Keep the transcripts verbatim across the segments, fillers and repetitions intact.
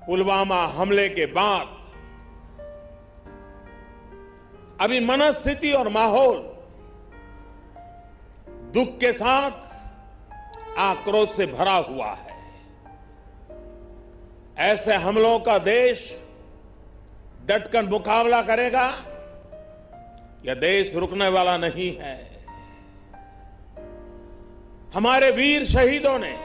पुलवामा हमले के बाद अभी मनस्थिति और माहौल दुख के साथ आक्रोश से भरा हुआ है। ऐसे हमलों का देश डटकर मुकाबला करेगा। यह देश रुकने वाला नहीं है। हमारे वीर शहीदों ने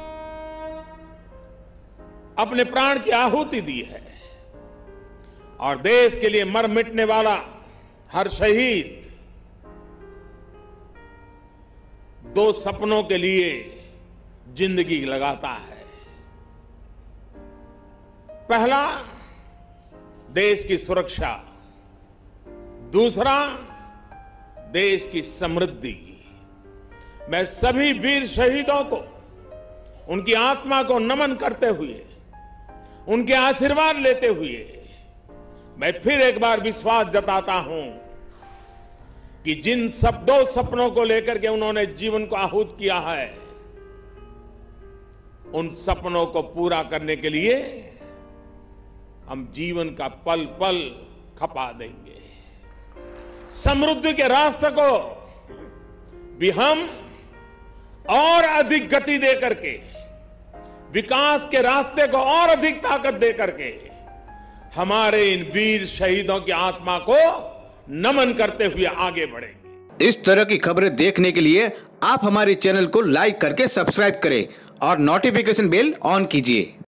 अपने प्राण की आहुति दी है और देश के लिए मर मिटने वाला हर शहीद दो सपनों के लिए जिंदगी लगाता है। पहला, देश की सुरक्षा, दूसरा, देश की समृद्धि। मैं सभी वीर शहीदों को उनकी आत्मा को नमन करते हुए, उनके आशीर्वाद लेते हुए मैं फिर एक बार विश्वास जताता हूं कि जिन सब दो सपनों को लेकर के उन्होंने जीवन को आहूत किया है, उन सपनों को पूरा करने के लिए हम जीवन का पल पल खपा देंगे। समृद्धि के रास्ते को भी हम और अधिक गति दे करके, विकास के रास्ते को और अधिक ताकत दे करके हमारे इन वीर शहीदों की आत्मा को नमन करते हुए आगे बढ़ेंगे। इस तरह की खबरें देखने के लिए आप हमारे चैनल को लाइक करके सब्सक्राइब करें और नोटिफिकेशन बेल ऑन कीजिए।